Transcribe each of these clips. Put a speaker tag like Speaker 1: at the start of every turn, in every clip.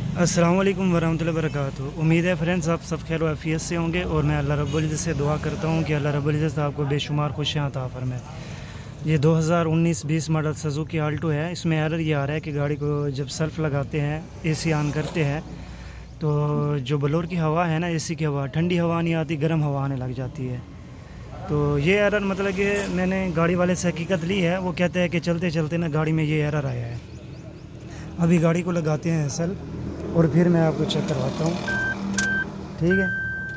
Speaker 1: अस्सलाम वालेकुम वरहमतुल्लाहि वबरकातुहू। उम्मीद है फ्रेंड्स आप सब खैर वाफियत से होंगे और मैं अल्लाह रब्बुल इज़्ज़त से दुआ करता हूँ कि अल्लाह रब्बुल इज़्ज़त आपको बेशुमार खुशियाँ अता फरमाए। ये 2019-20 मॉडल सुजुकी आल्टो है। इसमें एरर ये आ रहा है कि गाड़ी को जब सेल्फ लगाते हैं, एसी ऑन करते हैं तो जो ब्लोअर की हवा है ना, एसी की हवा, ठंडी हवा नहीं आती, गर्म हवा आने लग जाती है। तो ये एरर मतलब कि मैंने गाड़ी वाले से हकीकत ली है। वो कहते हैं कि चलते चलते ना गाड़ी में ये एरर आया है। अभी गाड़ी को लगाते हैं सेल्फ और फिर मैं आपको चेक करवाता हूँ, ठीक है।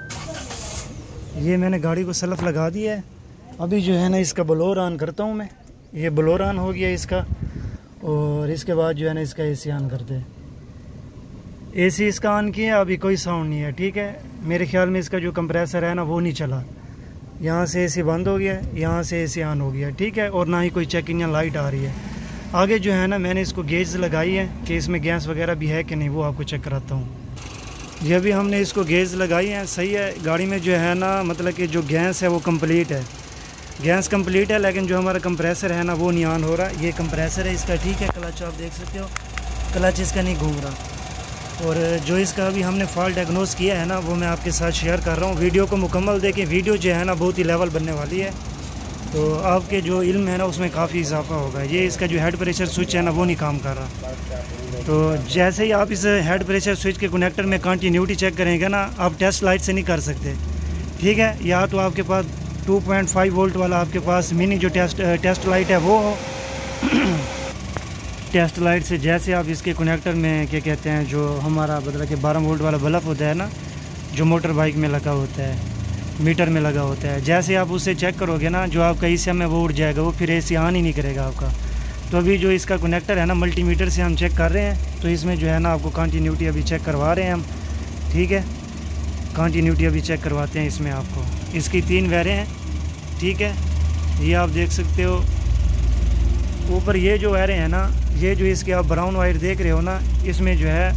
Speaker 1: ये मैंने गाड़ी को सेल्फ लगा दिया है। अभी जो है ना इसका ब्लोअर ऑन करता हूँ मैं। ये ब्लोअर ऑन हो गया इसका, और इसके बाद जो है ना इसका एसी ऑन करते हैं। एसी इसका ऑन किया, अभी कोई साउंड नहीं है, ठीक है। मेरे ख्याल में इसका जो कंप्रेसर है ना वो नहीं चला। यहाँ से एसी बंद हो गया, यहाँ से एसी ऑन हो गया, ठीक है। और ना ही कोई चेकिंग या लाइट आ रही है। आगे जो है ना मैंने इसको गेज लगाई है कि इसमें गैस वगैरह भी है कि नहीं, वो आपको चेक कराता हूँ। ये भी हमने इसको गेज लगाई है, सही है। गाड़ी में जो है ना मतलब कि जो गैस है वो कंप्लीट है, गैस कंप्लीट है, लेकिन जो हमारा कंप्रेसर है ना वो नहीं ऑन हो रहा। ये कंप्रेसर है इसका, ठीक है। क्लच आप देख सकते हो, क्लच इसका नहीं घूम रहा। और जो इसका अभी हमने फॉल्ट डायग्नोस किया है ना वो मैं आपके साथ शेयर कर रहा हूँ। वीडियो को मुकम्मल देखें, वीडियो जो है ना बहुत ही लेवल बनने वाली है, तो आपके जो इल्म है ना उसमें काफ़ी इजाफा होगा। ये इसका जो हेड प्रेशर स्विच है ना वो नहीं काम कर रहा। तो जैसे ही आप इस हेड प्रेशर स्विच के कनेक्टर में कंटिन्यूटी चेक करेंगे ना, आप टेस्ट लाइट से नहीं कर सकते, ठीक है। या तो आपके पास 2.5 वोल्ट वाला आपके पास मिनी जो टेस्ट लाइट है वो हो। टेस्ट लाइट से जैसे आप इसके कनेक्टर में क्या कहते हैं, जो हमारा मतलब कि 12 वोल्ट वाला बल्ब होता है ना, जो मोटर बाइक में लगा होता है, मीटर में लगा होता है, जैसे आप उससे चेक करोगे ना जो आपका ईसीएम है वो उड़ जाएगा, वो फिर एसी ऑन ही नहीं करेगा आपका। तो अभी जो इसका कनेक्टर है ना मल्टीमीटर से हम चेक कर रहे हैं, तो इसमें जो है ना आपको कंटिन्यूटी अभी चेक करवा रहे हैं हम, ठीक है। कंटिन्यूटी अभी चेक करवाते हैं इसमें आपको। इसकी 3 वायरें हैं, ठीक है। ये आप देख सकते हो ऊपर ये जो वायरें हैं ना, ये जो इसके आप ब्राउन वायर देख रहे हो ना, इसमें जो है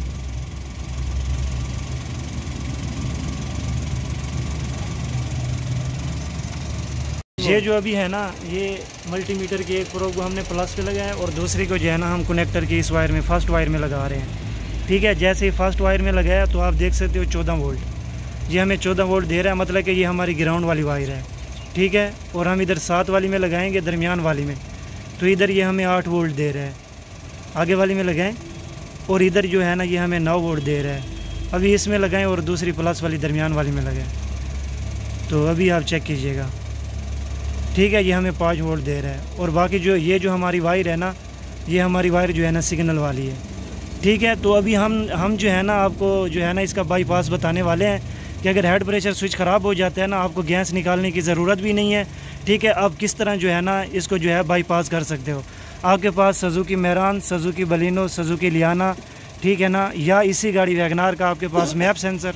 Speaker 1: ये जो अभी है ना, ये मल्टीमीटर की एक प्रोब को हमने प्लस पे लगाया है और दूसरी को जो है ना हम कनेक्टर की इस वायर में, फर्स्ट वायर में लगा रहे हैं, ठीक है। जैसे ही फर्स्ट वायर में लगाया तो आप देख सकते हो 14 वोल्ट, ये हमें 14 वोल्ट दे रहा है, मतलब कि ये हमारी ग्राउंड वाली वायर है, ठीक है। और हम इधर 7 वाली में लगाएंगे, दरमियान वाली में, तो इधर ये हमें 8 वोल्ट दे रहा है। आगे वाली में लगाएं और इधर जो है ना ये हमें 9 वोल्ट दे रहा है। अभी इसमें लगाएं और दूसरी प्लस वाली दरमियान वाली में लगाएं, तो अभी आप चेक कीजिएगा, ठीक है। ये हमें 5 वोल्ट दे रहा है। और बाकी जो ये जो हमारी वायर है ना, ये हमारी वायर जो है ना सिग्नल वाली है, ठीक है। तो अभी हम जो है ना आपको जो है ना इसका बाईपास बताने वाले हैं कि अगर हेड प्रेशर स्विच ख़राब हो जाता है ना, आपको गैस निकालने की ज़रूरत भी नहीं है, ठीक है। आप किस तरह जो है ना इसको जो है बाईपास कर सकते हो। आपके पास सुजुकी मैरान, सुजुकी बलिनो, सुजुकी लियाना, ठीक है ना, या इसी गाड़ी वैगनार का आपके पास मैप सेंसर,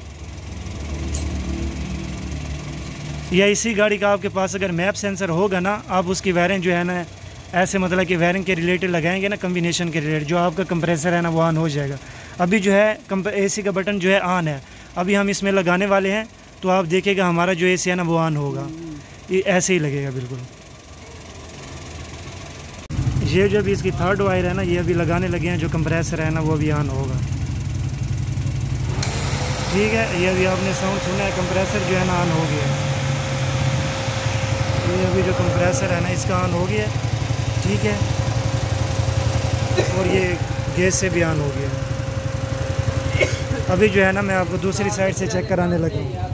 Speaker 1: या इसी गाड़ी का आपके पास अगर मैप सेंसर होगा ना, आप उसकी वायरिंग जो है ना ऐसे मतलब कि वायरिंग के रिलेटेड लगाएंगे ना, कम्बिनेशन के रिलेटेड, जो आपका कंप्रेसर है ना वो ऑन हो जाएगा। अभी जो है एसी का बटन जो है ऑन है, अभी हम इसमें लगाने वाले हैं, तो आप देखिएगा हमारा जो एसी है ना वो ऑन होगा, ये ऐसे ही लगेगा बिल्कुल। ये जो भी इसकी 3rd वायर है ना, ये अभी लगाने लगे हैं, जो कंप्रेसर है ना वो भी ऑन होगा, ठीक है। ये अभी आपने साउंड सुना है, कंप्रेसर जो है ना ऑन हो गया है। ये अभी जो कंप्रेसर है ना इसका ऑन हो गया है, ठीक है। और ये गैस से भी ऑन हो गया है। अभी जो है ना मैं आपको दूसरी साइड से चेक कराने लगा हूँ।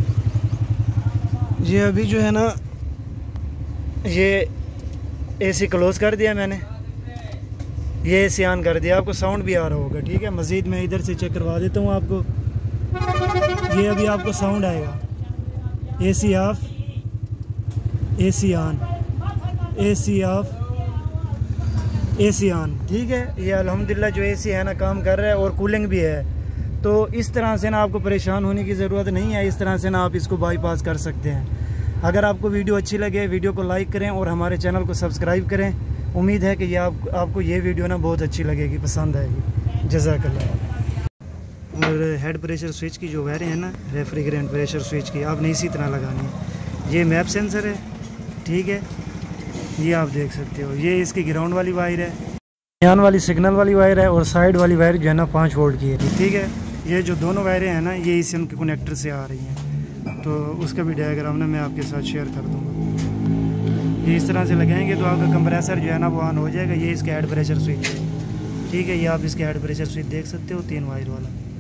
Speaker 1: ये अभी जो है ना ये एसी क्लोज़ कर दिया मैंने, ये एसी ऑन कर दिया, आपको साउंड भी आ रहा होगा, ठीक है। मज़ीद मैं इधर से चेक करवा देता हूँ आपको। ये अभी आपको साउंड आएगा, AC off, AC on, AC off, AC on, ठीक है। ये अल्हम्दुलिल्लाह जो एसी है ना काम कर रहा है और कूलिंग भी है। तो इस तरह से ना आपको परेशान होने की ज़रूरत नहीं है, इस तरह से ना आप इसको बाईपास कर सकते हैं। अगर आपको वीडियो अच्छी लगे, वीडियो को लाइक करें और हमारे चैनल को सब्सक्राइब करें। उम्मीद है कि ये आपको ये वीडियो ना बहुत अच्छी लगेगी, पसंद आएगी। जज़ाकल्लाह। और हेड प्रेशर स्विच की जो वायरें हैं ना, रेफ्रिजरेंट प्रेशर स्विच की, आपने इसी तरह लगानी है। ये मैप सेंसर है, ठीक है। ये आप देख सकते हो, ये इसकी ग्राउंड वाली वायर है। दरमियान वाली सिग्नल वाली वायर है और साइड वाली वायर जो है ना 5 वोल्ट की है। ठीक है, ये जो दोनों वायरें हैं ना ये इसी के कनेक्टर से आ रही हैं, तो उसका भी डायग्राम ना मैं आपके साथ शेयर कर दूँगा। ये इस तरह से लगाएंगे तो आपका कंप्रेसर जो है ना वो ऑन हो जाएगा। ये इसका हेड प्रेशर स्विच है। ठीक है, ये आप इसका हेड प्रेशर स्विच देख सकते हो 3 वायर वाला।